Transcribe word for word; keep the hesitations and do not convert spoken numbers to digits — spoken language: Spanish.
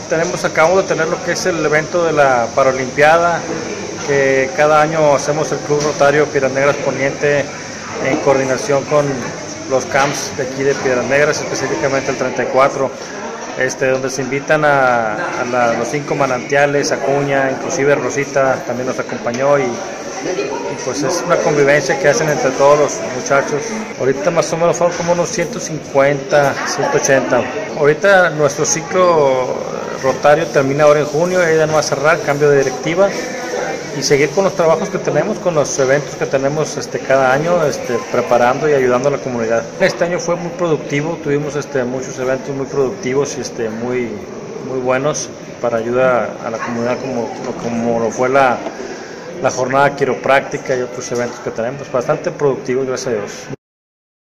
tenemos, acabamos de tener lo que es el evento de la Paralimpiada, que cada año hacemos el Club Rotario Piedras Negras Poniente en coordinación con los camps de aquí de Piedras Negras, específicamente el treinta y cuatro, este, donde se invitan a, a la, los cinco manantiales, Acuña, inclusive Rosita también nos acompañó, y, y pues es una convivencia que hacen entre todos los muchachos. Ahorita más o menos fueron como unos ciento cincuenta, ciento ochenta. Ahorita nuestro ciclo rotario termina ahora en junio, y ya no va a cerrar, cambio de directiva, y seguir con los trabajos que tenemos, con los eventos que tenemos este, cada año, este, preparando y ayudando a la comunidad. Este año fue muy productivo, tuvimos este, muchos eventos muy productivos y este, muy, muy buenos para ayudar a la comunidad, como, como lo fue la, la jornada quiropráctica y otros eventos que tenemos, bastante productivos, gracias a Dios.